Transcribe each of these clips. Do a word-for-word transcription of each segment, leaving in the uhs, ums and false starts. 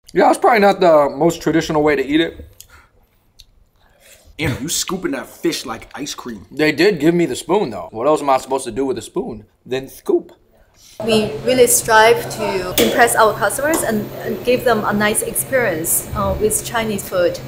Yeah, it's probably not the most traditional way to eat it. Damn, you scooping that fish like ice cream. They did give me the spoon though. What else am I supposed to do with a spoon? Then scoop. We really strive to impress our customers and, and give them a nice experience uh, with Chinese food.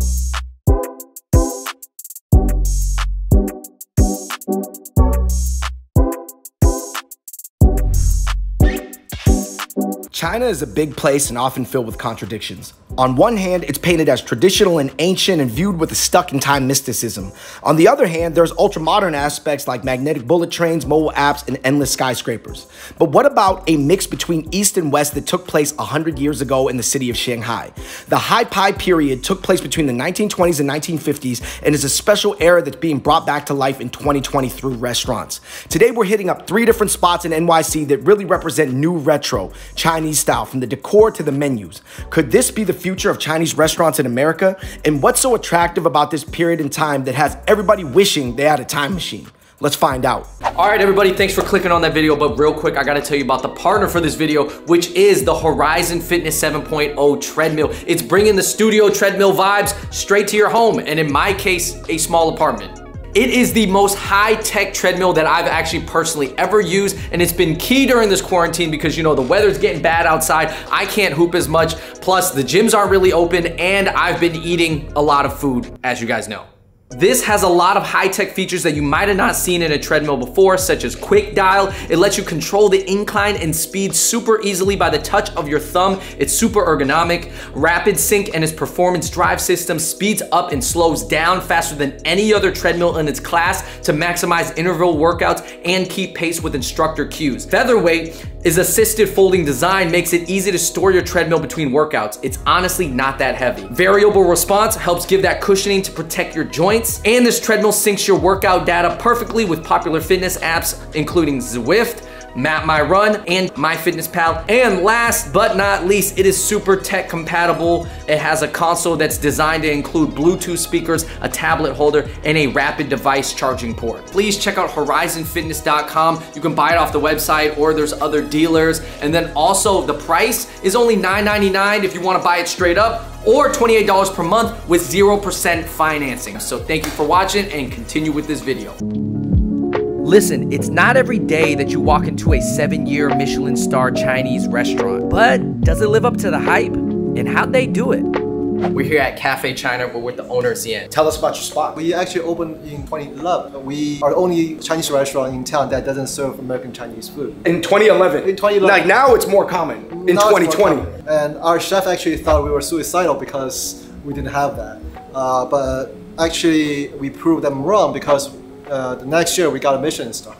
China is a big place and often filled with contradictions. On one hand, it's painted as traditional and ancient and viewed with a stuck-in-time mysticism. On the other hand, there's ultra-modern aspects like magnetic bullet trains, mobile apps, and endless skyscrapers. But what about a mix between East and West that took place one hundred years ago in the city of Shanghai? The Hai-Pai period took place between the nineteen twenties and nineteen fifties and is a special era that's being brought back to life in twenty twenty through restaurants. Today, we're hitting up three different spots in N Y C that really represent new retro Chinese style, from the decor to the menus. Could this be the future of Chinese restaurants in America? And what's so attractive about this period in time that has everybody wishing they had a time machine? Let's find out. All right, everybody, thanks for clicking on that video. But real quick, I gotta tell you about the partner for this video, which is the Horizon Fitness seven point oh treadmill. It's bringing the studio treadmill vibes straight to your home, and in my case, a small apartment. It is the most high-tech treadmill that I've actually personally ever used, and it's been key during this quarantine because, you know, the weather's getting bad outside. I can't hoop as much, plus the gyms aren't really open, and I've been eating a lot of food, as you guys know. This has a lot of high-tech features that you might have not seen in a treadmill before, such as quick dial. It lets you control the incline and speed super easily by the touch of your thumb. It's super ergonomic. Rapid sync and its performance drive system speeds up and slows down faster than any other treadmill in its class to maximize interval workouts and keep pace with instructor cues. Featherweight is assisted folding design makes it easy to store your treadmill between workouts. It's honestly not that heavy. Variable response helps give that cushioning to protect your joints. And this treadmill syncs your workout data perfectly with popular fitness apps, including Zwift, MapMyRun, and MyFitnessPal. And last but not least, it is super tech compatible. It has a console that's designed to include Bluetooth speakers, a tablet holder, and a rapid device charging port. Please check out horizon fitness dot com. You can buy it off the website, or there's other dealers. And then also the price is only nine ninety-nine if you want to buy it straight up, or twenty-eight dollars per month with zero percent financing. So thank you for watching, and continue with this video. Listen, it's not every day that you walk into a seven-year Michelin star Chinese restaurant, but does it live up to the hype? And how'd they do it? We're here at Cafe China. We're with the owner, Xian. Tell us about your spot. We actually opened in twenty eleven. We are the only Chinese restaurant in town that doesn't serve American Chinese food. In twenty eleven? In twenty eleven. Like now it's more common. In now twenty twenty. And our chef actually thought we were suicidal because we didn't have that. Uh, but actually we proved them wrong because uh, the next year we got a Michelin star.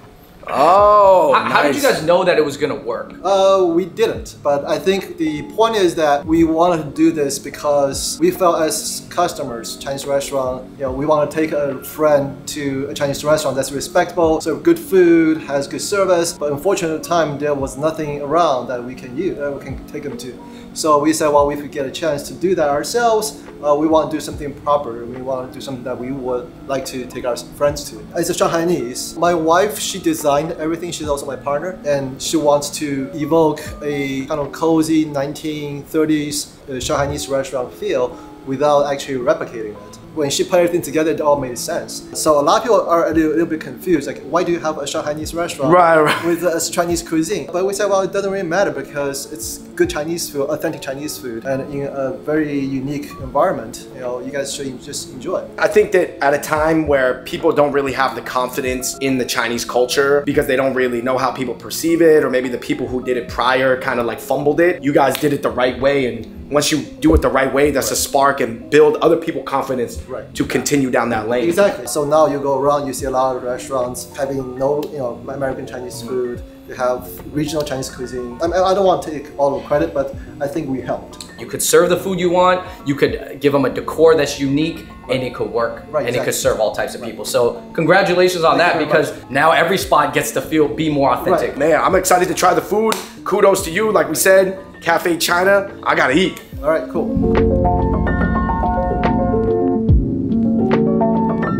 Oh, how, nice. how did you guys know that it was gonna work? Uh, we didn't, but I think the point is that we wanted to do this because we felt as customers, Chinese restaurant, you know, we want to take a friend to a Chinese restaurant that's respectable, serve good food, has good service, but unfortunately at the time there was nothing around that we can use, that we can take them to. So we said, well, if we get a chance to do that ourselves, uh, we want to do something proper. We want to do something that we would like to take our friends to. It's a Shanghainese. My wife, she designed everything. She's also my partner, and she wants to evoke a kind of cozy nineteen thirties uh, Shanghainese restaurant feel without actually replicating it. When she put everything together, it all made sense. So a lot of people are a little, a little bit confused, like, why do you have a Shanghainese restaurant right, right. with a Chinese cuisine? But we said, well, it doesn't really matter because it's good Chinese food, authentic Chinese food, and in a very unique environment. You know, you guys should just enjoy it. I think that at a time where people don't really have the confidence in the Chinese culture because they don't really know how people perceive it, or maybe the people who did it prior kind of like fumbled it, you guys did it the right way, and once you do it the right way, that's right. A spark and build other people confidence right. to continue down that lane. Exactly. So now you go around, you see a lot of restaurants having no, you know, American Chinese food. They have regional Chinese cuisine. I mean, I don't want to take all the credit, but I think we helped. You could serve the food you want. You could give them a decor that's unique, right. and it could work. Right, and exactly. It could serve all types of right. people. So congratulations on Thank that, because much. Now every spot gets to feel be more authentic. Right. Man, I'm excited to try the food. Kudos to you. Like we said, Cafe China. I gotta eat. All right, cool.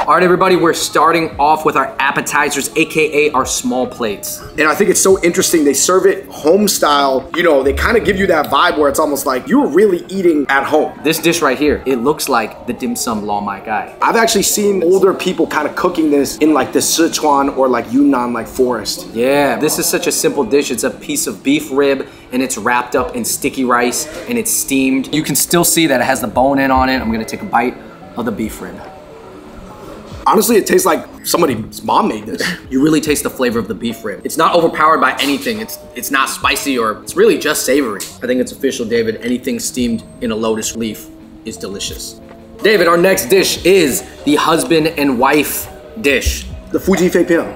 All right, everybody, we're starting off with our appetizers, A K A our small plates. And I think it's so interesting. They serve it home style. You know, they kind of give you that vibe where it's almost like you're really eating at home. This dish right here, it looks like the dim sum Lao Mai Gai. I've actually seen older people kind of cooking this in like the Sichuan or like Yunnan like forest. Yeah, this is such a simple dish. It's a piece of beef rib and it's wrapped up in sticky rice and it's steamed. You can still see that it has the bone in on it. I'm gonna take a bite of the beef rib. Honestly, it tastes like somebody's mom made this. You really taste the flavor of the beef rib. It's not overpowered by anything. It's it's not spicy or it's really just savory. I think it's official, David. Anything steamed in a lotus leaf is delicious. David, our next dish is the husband and wife dish. The Fuji Fei Pian.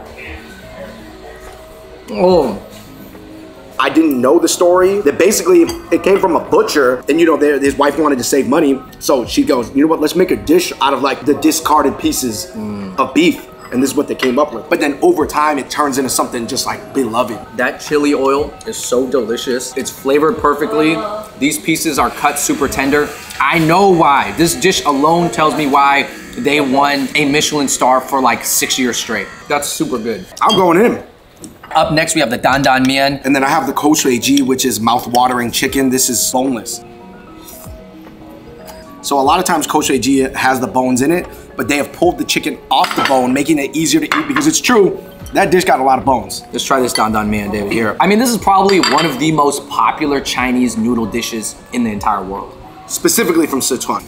Oh. I didn't know the story. That basically it came from a butcher, and you know, their, his wife wanted to save money, so she goes, you know what? Let's make a dish out of like the discarded pieces mm. of beef, and this is what they came up with. But then over time, it turns into something just like beloved. That chili oil is so delicious. It's flavored perfectly. These pieces are cut super tender. I know why. This dish alone tells me why they won a Michelin star for like six years straight. That's super good. I'm going in. Up next, we have the Dan Dan Mian. And then I have the Ko Shui Ji, which is mouth-watering chicken. This is boneless. So a lot of times Ko Shui Ji has the bones in it, but they have pulled the chicken off the bone, making it easier to eat because it's true, that dish got a lot of bones. Let's try this Dan Dan Mian, David, here. I mean, this is probably one of the most popular Chinese noodle dishes in the entire world. Specifically from Sichuan.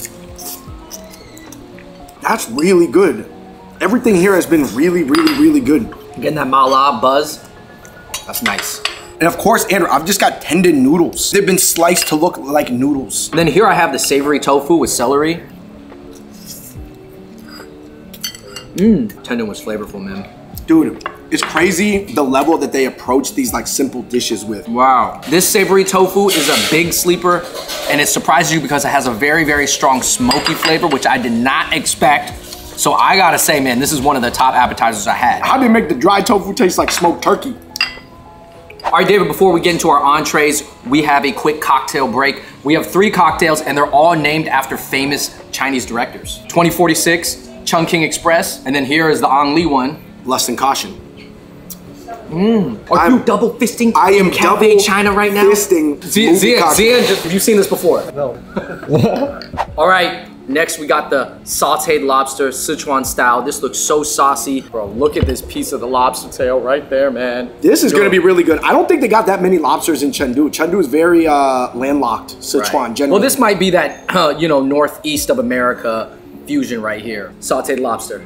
That's really good. Everything here has been really, really, really good. Getting that mala buzz. That's nice. And of course, Andrew, I've just got tendon noodles. They've been sliced to look like noodles. And then here I have the savory tofu with celery. Mmm, tendon was flavorful, man. Dude, it's crazy the level that they approach these like simple dishes with. Wow. This savory tofu is a big sleeper, and it surprises you because it has a very, very strong smoky flavor, which I did not expect. So I gotta say, man, this is one of the top appetizers I had. How do they make the dry tofu taste like smoked turkey? All right, David, before we get into our entrees, we have a quick cocktail break. We have three cocktails and they're all named after famous Chinese directors. twenty forty-six, Chungking Express, and then here is the Ang Lee one. Lust and Caution. Mmm. Are I'm, you double fisting I am Cafe double China right now? fisting Zian, Zian, have you seen this before? No. All right. Next, we got the sauteed lobster, Sichuan style. This looks so saucy. Bro, look at this piece of the lobster tail right there, man. This is Yo. gonna be really good. I don't think they got that many lobsters in Chengdu. Chengdu is very uh, landlocked, Sichuan, right. generally. Well, this might be that, uh, you know, northeast of America fusion right here. Sauteed lobster.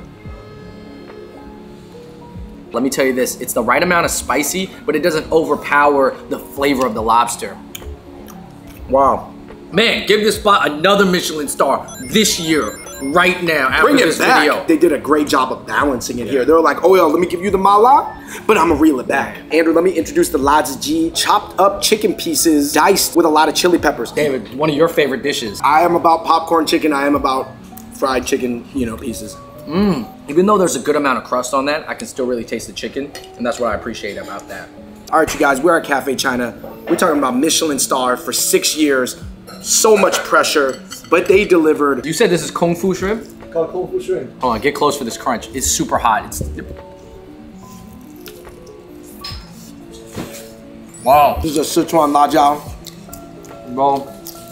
Let me tell you this, it's the right amount of spicy, but it doesn't overpower the flavor of the lobster. Wow. Man, give this spot another Michelin star this year, right now, after Bring it this back. video. They did a great job of balancing it here. They were like, oh, yo, let me give you the mala, but I'm gonna reel it back. Andrew, let me introduce the Laziji, chopped up chicken pieces, diced with a lot of chili peppers. David, one of your favorite dishes. I am about popcorn chicken. I am about fried chicken, you know, pieces. Mmm. Even though there's a good amount of crust on that, I can still really taste the chicken, and that's what I appreciate about that. All right, you guys, we're at Cafe China. We're talking about Michelin star for six years. So much pressure, but they delivered. You said this is Kung Fu shrimp? Called Kung Fu shrimp. Hold on, get close for this crunch. It's super hot. It's... Wow. This is a Sichuan La Jiao. Bro.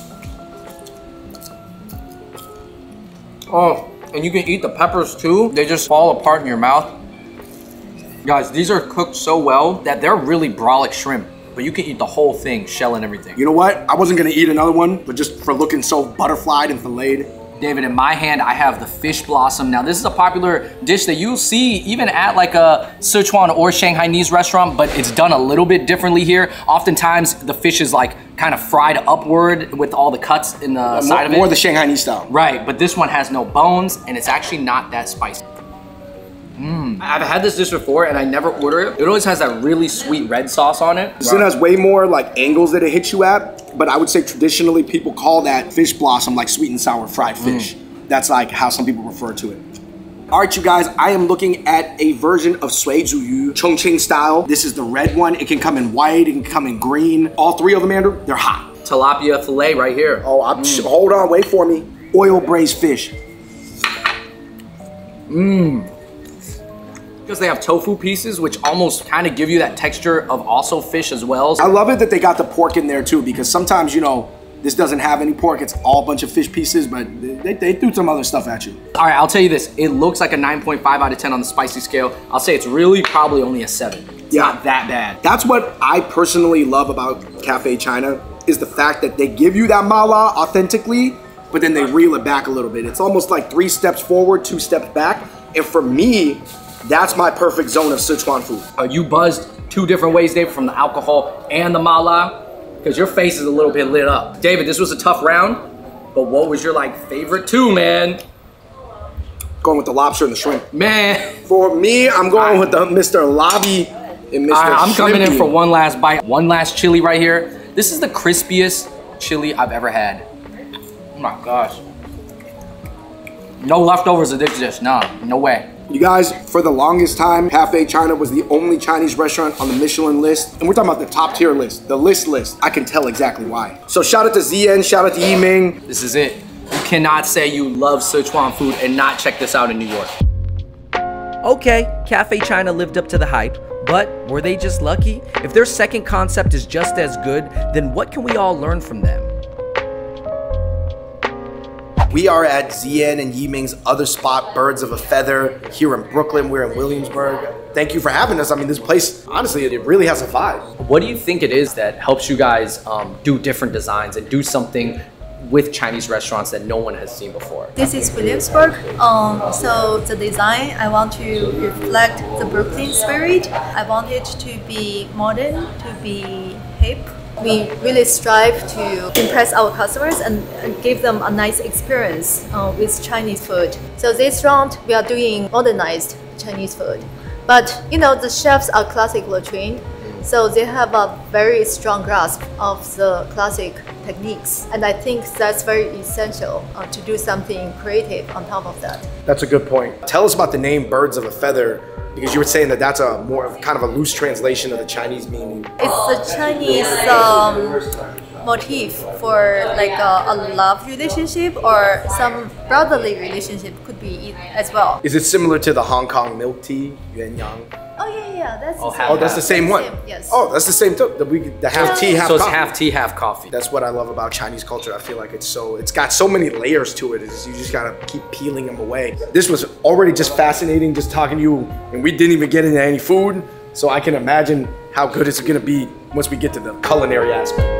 Oh, and you can eat the peppers too. They just fall apart in your mouth. Guys, these are cooked so well that they're really brolic shrimp. But you can eat the whole thing, shell and everything. You know what? I wasn't gonna eat another one, but just for looking so butterflied and filleted. David, in my hand, I have the fish blossom. Now, this is a popular dish that you'll see even at like a Sichuan or Shanghainese restaurant, but it's done a little bit differently here. Oftentimes, the fish is like kind of fried upward with all the cuts in the yeah, side more, of it. More the Shanghainese style. Right, but this one has no bones, and it's actually not that spicy. Mm. I've had this dish before and I never order it. It always has that really sweet red sauce on it. This one has way more like angles that it hits you at, but I would say traditionally people call that fish blossom like sweet and sour fried fish. Mm. That's like how some people refer to it. All right, you guys, I am looking at a version of Sui Zhu Yu, Chongqing style. This is the red one. It can come in white, it can come in green. All three of them, Andrew, they're hot. Tilapia filet right here. Oh, I'm, mm. hold on, wait for me. Oil braised fish. Mmm. Because they have tofu pieces, which almost kind of give you that texture of also fish as well. I love it that they got the pork in there too, because sometimes, you know, this doesn't have any pork. It's all a bunch of fish pieces, but they, they threw some other stuff at you. All right, I'll tell you this. It looks like a nine point five out of ten on the spicy scale. I'll say it's really probably only a seven. It's Yeah. not that bad. That's what I personally love about Cafe China, is the fact that they give you that mala authentically, but then they reel it back a little bit. It's almost like three steps forward, two steps back. And for me, that's my perfect zone of Sichuan food. Uh, you buzzed two different ways, David, from the alcohol and the mala, because your face is a little bit lit up. David, this was a tough round, but what was your like favorite two, man? Going with the lobster and the shrimp. Man. For me, I'm going with the Mister Lobby and Mister All right, I'm coming in Shrimpy. for one last bite. One last chili right here. This is the crispiest chili I've ever had. Oh my gosh. No leftovers of this dish, nah, no way. You guys, for the longest time, Cafe China was the only Chinese restaurant on the Michelin list. And we're talking about the top tier list, the list list. I can tell exactly why. So shout out to Zian, shout out to Yiming. This is it. You cannot say you love Sichuan food and not check this out in New York. Okay, Cafe China lived up to the hype, but were they just lucky? If their second concept is just as good, then what can we all learn from them? We are at Zian and Yiming's other spot, Birds of a Feather, here in Brooklyn. We're in Williamsburg. Thank you for having us. I mean, this place, honestly, it really has a vibe. What do you think it is that helps you guys um, do different designs and do something with Chinese restaurants that no one has seen before? This is Williamsburg. Um, so the design, I want to reflect the Brooklyn spirit. I want it to be modern, to be hip. We really strive to impress our customers and, and give them a nice experience uh, with Chinese food. So this round, we are doing modernized Chinese food. But you know, the chefs are classically trained, so they have a very strong grasp of the classic techniques. And I think that's very essential uh, to do something creative on top of that. That's a good point. Tell us about the name Birds of a Feather, because you were saying that that's a more of kind of a loose translation of the Chinese meaning. It's a Chinese um, motif for like a, a love relationship or some brotherly relationship could be as well. Is it similar to the Hong Kong milk tea, Yuan Yang? Oh yeah, yeah, that's Oh, the half- same. Oh, that's the same one. Yes. Oh, that's the same too. The, we, the half tea, half So it's coffee. half tea, half coffee. That's what I love about Chinese culture. I feel like it's so, it's got so many layers to it. It's, you just gotta keep peeling them away. This was already just fascinating just talking to you, and we didn't even get into any food. So I can imagine how good it's gonna be once we get to the culinary aspect.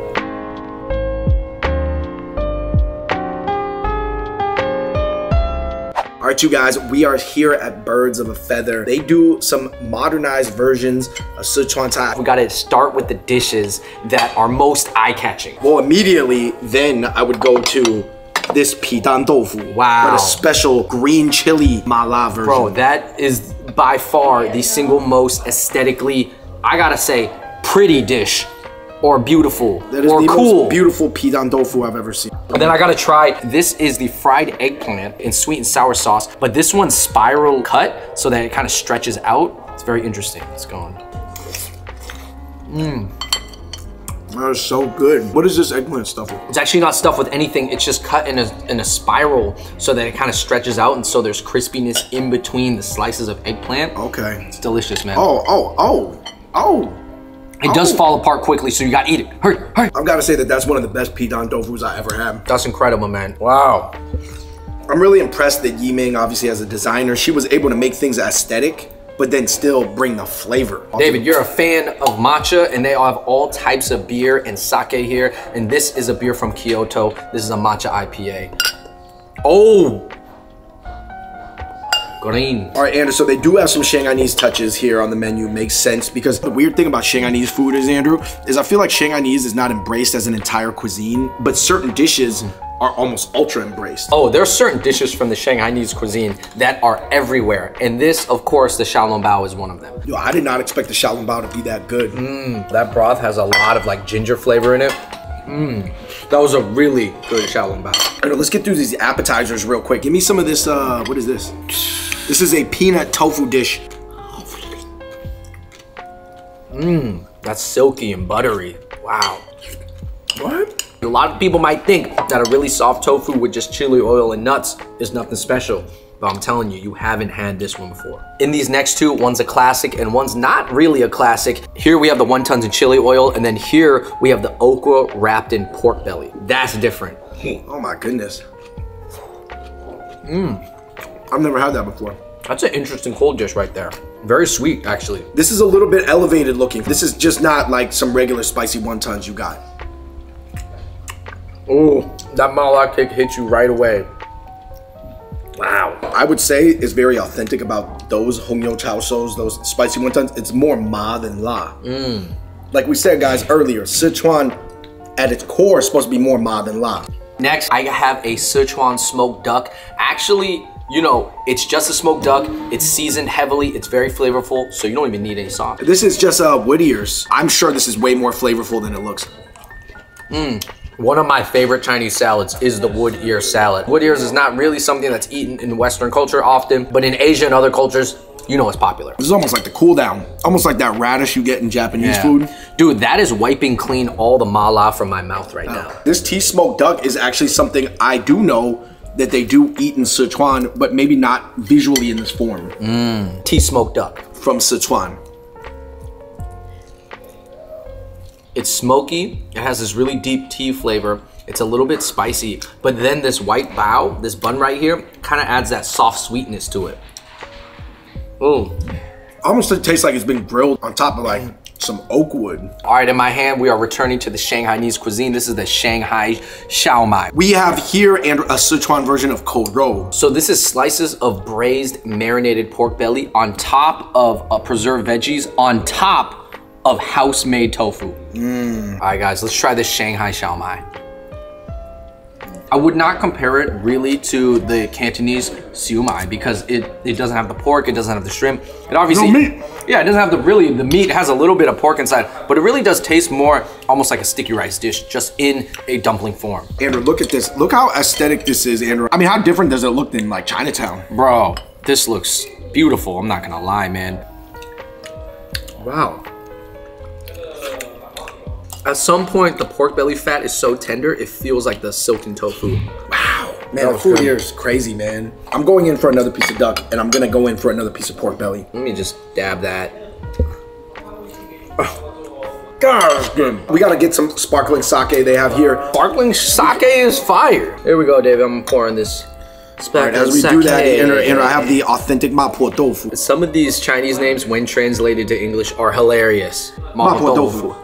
All right, you guys, we are here at Birds of a Feather. They do some modernized versions of Sichuan Thai. We gotta start with the dishes that are most eye-catching. Well, immediately then I would go to this pidan tofu. Wow. But a special green chili mala version. Bro, that is by far the single most aesthetically, I gotta say, pretty dish. Or beautiful, That is or the cool. most beautiful pidan tofu I've ever seen. And then I gotta try, this is the fried eggplant in sweet and sour sauce, but this one's spiral cut so that it kind of stretches out. It's very interesting. It's going. Mmm. That is so good. What is this eggplant stuff with? It's actually not stuffed with anything. It's just cut in a, in a spiral so that it kind of stretches out, and so there's crispiness in between the slices of eggplant. Okay. It's delicious, man. Oh, oh, oh, oh. It does Oh. fall apart quickly, so you gotta eat it. Hurry, hurry. I've got to say that that's one of the best pidan tofus I ever had. That's incredible, man. Wow. I'm really impressed that Yiming, obviously as a designer, she was able to make things aesthetic, but then still bring the flavor. David, you're a fan of matcha, and they have all types of beer and sake here. And this is a beer from Kyoto. This is a matcha I P A. Oh! Green. All right, Andrew, so they do have some Shanghainese touches here on the menu. Makes sense, because the weird thing about Shanghainese food is, Andrew, is I feel like Shanghainese is not embraced as an entire cuisine, but certain dishes are almost ultra embraced. Oh, there are certain dishes from the Shanghainese cuisine that are everywhere. And this, of course, the xiaolongbao is one of them. Yo, I did not expect the xiaolongbao to be that good. Mmm, that broth has a lot of like ginger flavor in it. Mmm, that was a really good xiaolongbao. Andrew, let's get through these appetizers real quick. Give me some of this, uh, what is this? This is a peanut tofu dish. Mmm, that's silky and buttery. Wow. What? A lot of people might think that a really soft tofu with just chili oil and nuts is nothing special. but I'm telling you, you haven't had this one before. In these next two, one's a classic and one's not really a classic. Here we have the wontons and chili oil, and then here we have the okra wrapped in pork belly. That's different. Oh my goodness. Mmm. I've never had that before. That's an interesting cold dish right there. Very sweet, actually. This is a little bit elevated looking. This is just not like some regular spicy wontons you got. Oh, that mala cake hits you right away. Wow. I would say it's very authentic about those Hongyou Chao Shous, those spicy wontons. It's more ma than la. Mm. Like we said, guys, earlier, Sichuan at its core is supposed to be more ma than la. Next, I have a Sichuan smoked duck. Actually, you know, it's just a smoked duck. It's seasoned heavily. It's very flavorful, so you don't even need any sauce. This is just uh, Whittier's. I'm sure this is way more flavorful than it looks. Mmm. One of my favorite Chinese salads is the wood ear salad. Wood ears is not really something that's eaten in Western culture often, but in Asia and other cultures, you know it's popular. This is almost like the cool down. Almost like that radish you get in Japanese yeah. food. Dude, that is wiping clean all the mala from my mouth right now. This tea smoked duck is actually something I do know that they do eat in Sichuan, but maybe not visually in this form. Mmm. Tea smoked duck. From Sichuan. It's smoky, it has this really deep tea flavor. It's a little bit spicy, but then this white bao, this bun right here, kind of adds that soft sweetness to it. Ooh. Almost it tastes like it's been grilled on top of like some oak wood. All right, in my hand, we are returning to the Shanghainese cuisine. This is the Shanghai Xiao Mai. We have here and a Sichuan version of Kou-rou. So this is slices of braised marinated pork belly on top of uh, preserved veggies, on top of house-made tofu. Mm. All right, guys, let's try this Shanghai Xiao Mai. I would not compare it really to the Cantonese siu mai because it, it doesn't have the pork, it doesn't have the shrimp. It obviously, no meat. Yeah, it doesn't have the really, the meat has a little bit of pork inside, but it really does taste more almost like a sticky rice dish, just in a dumpling form. Andrew, look at this. Look how aesthetic this is, Andrew. I mean, how different does it look than like Chinatown? Bro, this looks beautiful, I'm not gonna lie, man. Wow. At some point, the pork belly fat is so tender, it feels like the silken tofu. Wow. Man, the food good. here is crazy, man. I'm going in for another piece of duck, and I'm gonna go in for another piece of pork belly. Let me just dab that. Oh, God, that's good. We gotta get some sparkling sake they have here. Sparkling sake is fire. Here we go, David. I'm pouring this. All right, as we do that, Andrew, Andrew, I have the authentic mapo tofu. Some of these Chinese names, when translated to English, are hilarious. Mapo, Mapo tofu. tofu.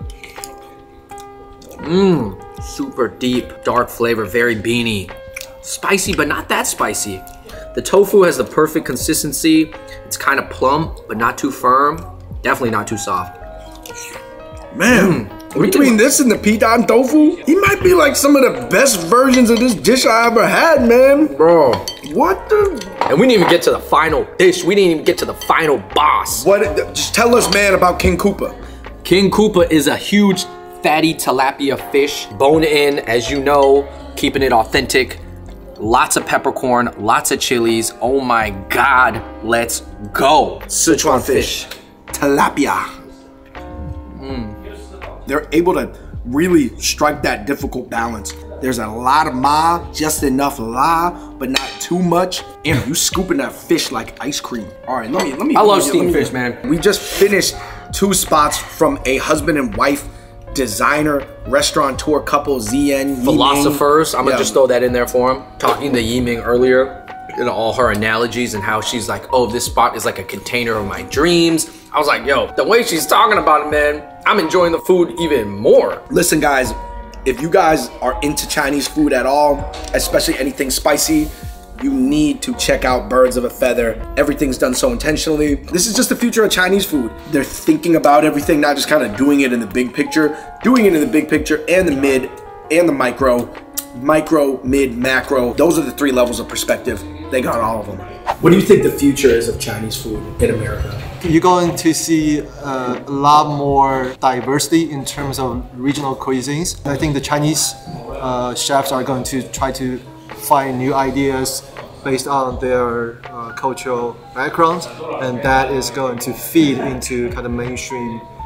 Mmm, super deep, dark flavor, very beany. Spicy, but not that spicy. The tofu has the perfect consistency. It's kind of plump, but not too firm. Definitely not too soft. Man, mm. between this and the pidan tofu, he might be like some of the best versions of this dish I ever had, man. Bro. What the? And we didn't even get to the final dish. We didn't even get to the final boss. What? Just tell us, man, about King Koopa. King Koopa is a huge fatty tilapia fish, bone in, as you know, keeping it authentic. Lots of peppercorn, lots of chilies. Oh my God, let's go. Sichuan fish, tilapia. Mm. They're able to really strike that difficult balance. There's a lot of ma, just enough la, but not too much. And you scooping that fish like ice cream. All right, let me, let me. I love let me, steamed let me, fish, man. We just finished two spots from a husband and wife designer restaurateur couple, Zian Philosophers, I'm gonna yeah. just throw that in there for him. Talking to Yiming earlier, you know, all her analogies and how she's like, oh, this spot is like a container of my dreams. I was like, yo, the way she's talking about it, man, I'm enjoying the food even more. Listen, guys, if you guys are into Chinese food at all, especially anything spicy, you need to check out Birds of a Feather. Everything's done so intentionally. This is just the future of Chinese food. They're thinking about everything, not just kind of doing it in the big picture, doing it in the big picture and the mid and the micro, micro, mid, macro. Those are the three levels of perspective. They got all of them. What do you think the future is of Chinese food in America? You're going to see uh, a lot more diversity in terms of regional cuisines. I think the Chinese uh, chefs are going to try to find new ideas based on their uh, cultural backgrounds, and that is going to feed into kind of mainstream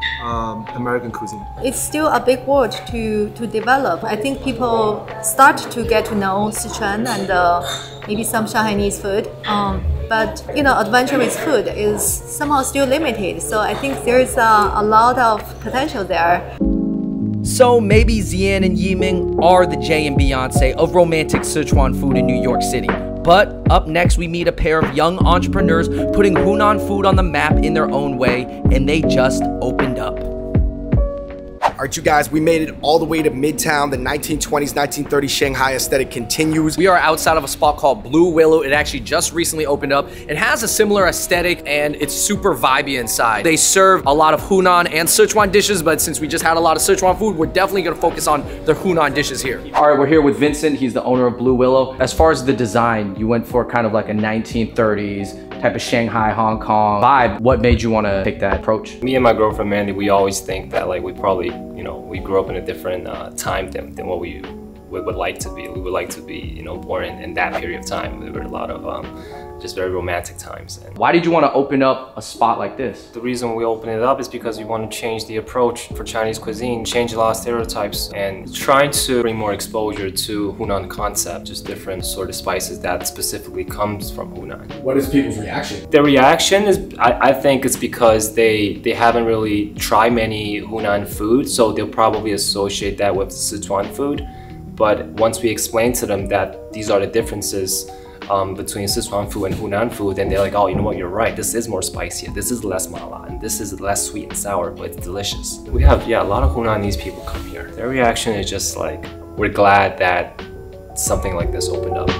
um, American cuisine. It's still a big word to, to develop. I think people start to get to know Sichuan and uh, maybe some Shanghainese food. Um, but you know, adventure with food is somehow still limited. So I think there's a, a lot of potential there. So maybe Xian and Yiming are the Jay and Beyonce of romantic Sichuan food in New York City. But up next, we meet a pair of young entrepreneurs putting Hunan food on the map in their own way, and they just opened up. All right, you guys, we made it all the way to Midtown. The nineteen twenties, nineteen thirties Shanghai aesthetic continues. We are outside of a spot called Blue Willow. It actually just recently opened up. It has a similar aesthetic and it's super vibey inside. They serve a lot of Hunan and Sichuan dishes, but since we just had a lot of Sichuan food, we're definitely gonna focus on the Hunan dishes here. All right, we're here with Vincent. He's the owner of Blue Willow. As far as the design, you went for kind of like a nineteen thirties type of Shanghai, Hong Kong vibe. What made you want to take that approach? Me and my girlfriend Mandy, we always think that like we probably, you know, we grew up in a different uh, time than, than what we would, would like to be. We would like to be, you know, born in, in that period of time. There were a lot of um, just very romantic times. And why did you want to open up a spot like this? the reason we opened it up is because we want to change the approach for Chinese cuisine, change a lot of stereotypes, and trying to bring more exposure to Hunan concept, just different sort of spices that specifically comes from Hunan. What is people's reaction? The reaction is, I, I think it's because they they haven't really tried many Hunan food, so they'll probably associate that with Sichuan food. But once we explain to them that these are the differences um, between Sichuan food and Hunan food, then they're like, oh, you know what, you're right. This is more spicy. This is less mala, and this is less sweet and sour, but it's delicious. We have, yeah, a lot of Hunanese people come here. Their reaction is just like, we're glad that something like this opened up.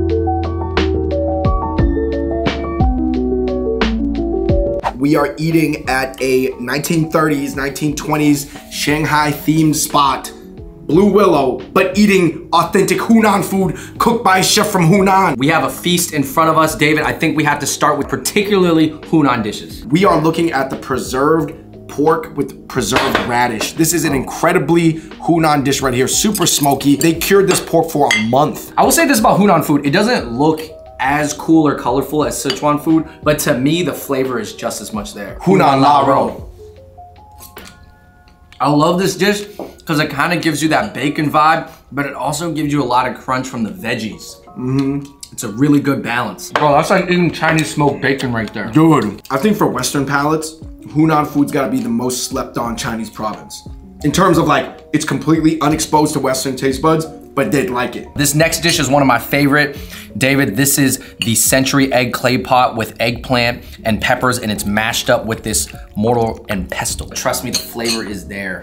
We are eating at a nineteen thirties, nineteen twenties Shanghai themed spot, Blue Willow, but eating authentic Hunan food cooked by a chef from Hunan. We have a feast in front of us, David. I think we have to start with particularly Hunan dishes. We are looking at the preserved pork with preserved radish. This is an incredibly Hunan dish right here, super smoky. They cured this pork for a month. I will say this about Hunan food. It doesn't look as cool or colorful as Sichuan food, but to me, the flavor is just as much there. Hunan La Ro. I love this dish because it kind of gives you that bacon vibe, but it also gives you a lot of crunch from the veggies. Mm-hmm. It's a really good balance. Bro, that's like eating Chinese smoked bacon right there. Dude, I think for Western palates, Hunan food's gotta be the most slept on Chinese province. In terms of like, it's completely unexposed to Western taste buds, but they'd like it. This next dish is one of my favorite. David, this is the century egg clay pot with eggplant and peppers, and it's mashed up with this mortar and pestle. Trust me, the flavor is there.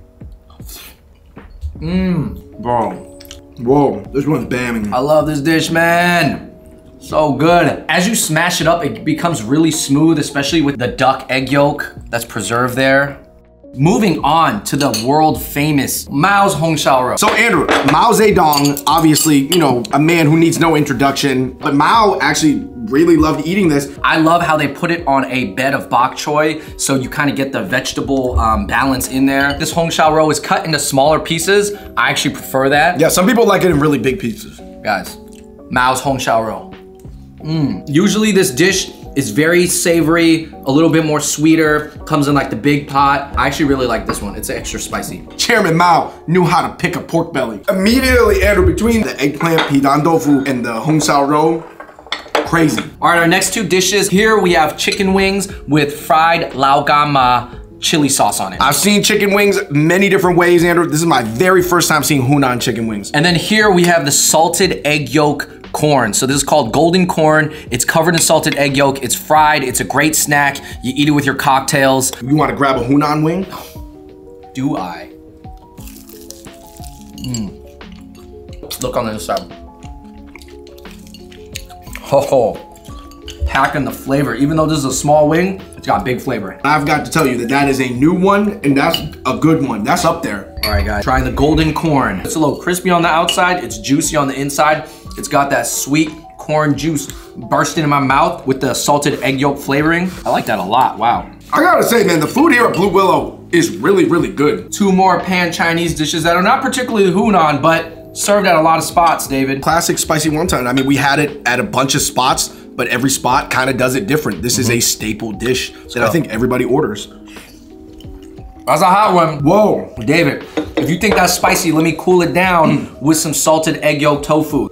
Mmm, bro. Whoa, this one's bamming. I love this dish, man. So good. As you smash it up, it becomes really smooth, especially with the duck egg yolk that's preserved there. Moving on to the world famous Mao's Hong Shao Rou. So Andrew, Mao Zedong, obviously, you know, a man who needs no introduction, but Mao actually really loved eating this. I love how they put it on a bed of bok choy, so you kind of get the vegetable um, balance in there. This Hong Shao Rou is cut into smaller pieces. I actually prefer that. Yeah, some people like it in really big pieces. Guys, Mao's Hong Shao Rou. Mm. Usually this dish is very savory, a little bit more sweeter, comes in like the big pot. I actually really like this one. It's extra spicy. Chairman Mao knew how to pick a pork belly. Immediately, Andrew, between the eggplant pidan tofu and the Hong Shao Rou, crazy. All right, our next two dishes. Here we have chicken wings with fried lao gan ma chili sauce on it. I've seen chicken wings many different ways, Andrew. This is my very first time seeing Hunan chicken wings. And then here we have the salted egg yolk corn. So this is called golden corn. It's covered in salted egg yolk. It's fried. It's a great snack. You eat it with your cocktails. You want to grab a Hunan wing? Do I? Mm. Look on the other side. Oh, packing the flavor. Even though this is a small wing, it's got big flavor. I've got to tell you that that is a new one, and that's a good one. That's up there. All right, guys. Trying the golden corn. It's a little crispy on the outside. It's juicy on the inside. It's got that sweet corn juice bursting in my mouth with the salted egg yolk flavoring. I like that a lot, wow. I gotta say, man, the food here at Blue Willow is really, really good. Two more pan Chinese dishes that are not particularly Hunan, but served at a lot of spots, David. Classic spicy wonton. I mean, we had it at a bunch of spots, but every spot kind of does it different. This mm-hmm. is a staple dish that I think everybody orders. That's a hot one. Whoa. David, if you think that's spicy, let me cool it down with some salted egg yolk tofu.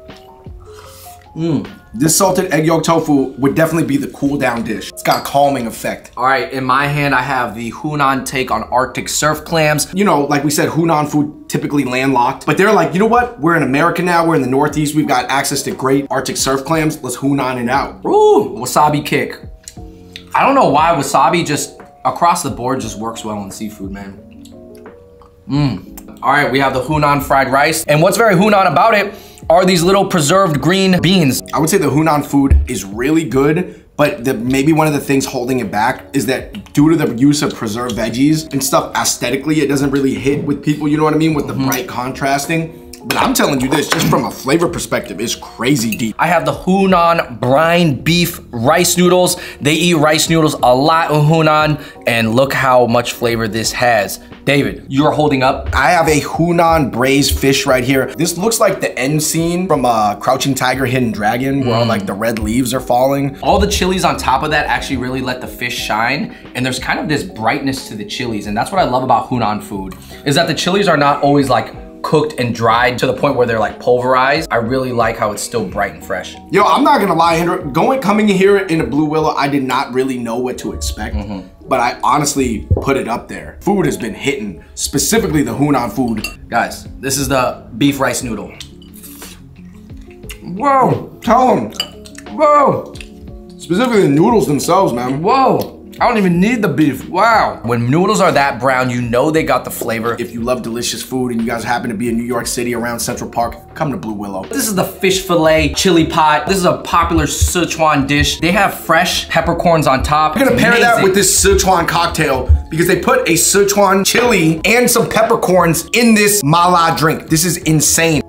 Mmm. This salted egg yolk tofu would definitely be the cool down dish. It's got a calming effect. All right, in my hand, I have the Hunan take on Arctic surf clams. You know, like we said, Hunan food typically landlocked, but they're like, you know what? We're in America now, we're in the Northeast, we've got access to great Arctic surf clams. Let's Hunan it out. Ooh, wasabi kick. I don't know why wasabi just across the board just works well in seafood, man. Mmm. All right, we have the Hunan fried rice. And what's very Hunan about it are these little preserved green beans. I would say the Hunan food is really good, but the, maybe one of the things holding it back is that due to the use of preserved veggies and stuff, aesthetically, it doesn't really hit with people, you know what I mean? With the mm-hmm. bright contrasting. But I'm telling you this, just from a flavor perspective, it's crazy deep. I have the Hunan brine beef rice noodles. They eat rice noodles a lot in Hunan, and look how much flavor this has. David, you're holding up. I have a Hunan braised fish right here. This looks like the end scene from uh, Crouching Tiger, Hidden Dragon, where mm. all like the red leaves are falling. All the chilies on top of that actually really let the fish shine, and there's kind of this brightness to the chilies, and that's what I love about Hunan food, is that the chilies are not always like cooked and dried to the point where they're like pulverized. I really like how it's still bright and fresh. Yo, I'm not gonna lie, Andrew, going, coming in here in a Blue Willow, I did not really know what to expect, mm-hmm. but I honestly put it up there. Food has been hitting, specifically the Hunan food. Guys, this is the beef rice noodle. Whoa, tell them. Whoa. Specifically the noodles themselves, man. Whoa. I don't even need the beef, wow. When noodles are that brown, you know they got the flavor. If you love delicious food and you guys happen to be in New York City around Central Park, come to Blue Willow. This is the fish fillet chili pot. This is a popular Sichuan dish. They have fresh peppercorns on top. We're gonna pair that with this Sichuan cocktail because they put a Sichuan chili and some peppercorns in this mala drink. This is insane.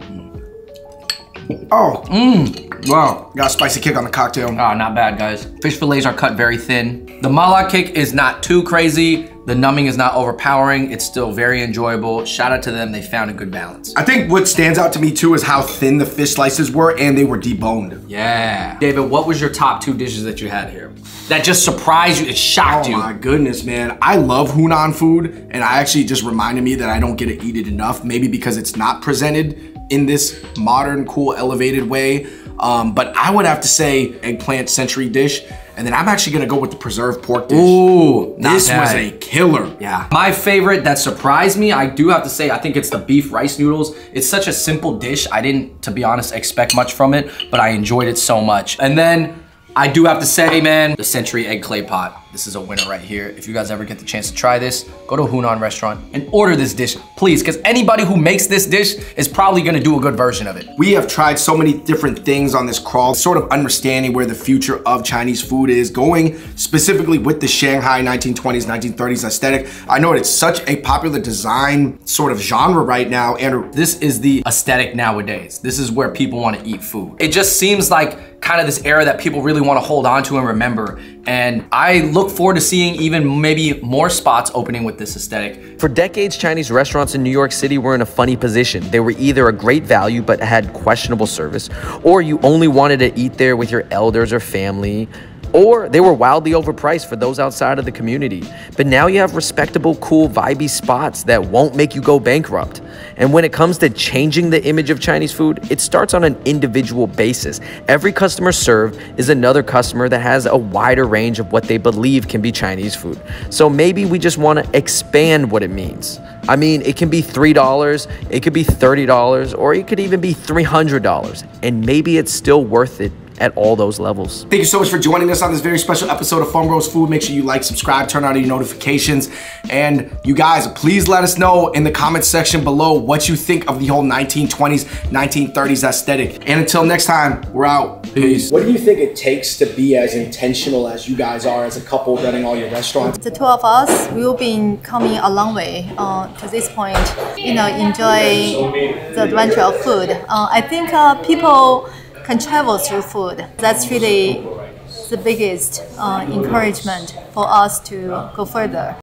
Oh, mmm. Wow, got a spicy kick on the cocktail. Oh, not bad, guys. Fish fillets are cut very thin. The mala kick is not too crazy. The numbing is not overpowering. It's still very enjoyable. Shout out to them, they found a good balance. I think what stands out to me too is how thin the fish slices were and they were deboned. Yeah. David, what was your top two dishes that you had here? That just surprised you, it shocked oh you. Oh my goodness, man. I love Hunan food, and I actually just reminded me that I don't get to eat it enough, maybe because it's not presented in this modern, cool, elevated way. Um, but I would have to say eggplant century dish, and then I'm actually gonna go with the preserved pork dish. Ooh, this bad. was a killer. Yeah. My favorite that surprised me, I do have to say, I think it's the beef rice noodles. It's such a simple dish. I didn't, to be honest, expect much from it, but I enjoyed it so much. And then I do have to say, man, the century egg clay pot. This is a winner right here. If you guys ever get the chance to try this, go to a Hunan restaurant and order this dish, please, because anybody who makes this dish is probably gonna do a good version of it. We have tried so many different things on this crawl, sort of understanding where the future of Chinese food is going, specifically with the Shanghai nineteen twenties, nineteen thirties aesthetic. I know it's such a popular design sort of genre right now, Andrew. This is the aesthetic nowadays. This is where people wanna eat food. It just seems like kind of this era that people really wanna hold on to and remember. And I look forward to seeing even maybe more spots opening with this aesthetic. For decades, Chinese restaurants in New York City were in a funny position. They were either a great value but had questionable service, or you only wanted to eat there with your elders or family, or they were wildly overpriced for those outside of the community. But now you have respectable, cool, vibey spots that won't make you go bankrupt. And when it comes to changing the image of Chinese food, it starts on an individual basis. Every customer served is another customer that has a wider range of what they believe can be Chinese food. So maybe we just want to expand what it means. I mean, it can be three dollars, it could be thirty dollars, or it could even be three hundred dollars. And maybe it's still worth it at all those levels. Thank you so much for joining us on this very special episode of Farm Bros Food. Make sure you like, subscribe, turn on your notifications. And you guys, please let us know in the comments section below what you think of the whole nineteen twenties, nineteen thirties aesthetic. And until next time, we're out. Peace. What do you think it takes to be as intentional as you guys are as a couple running all your restaurants? The two of us, we've been coming a long way uh, to this point, you know, enjoy the adventure of food. Uh, I think uh, people can travel through food. That's really the biggest uh, encouragement for us to go further.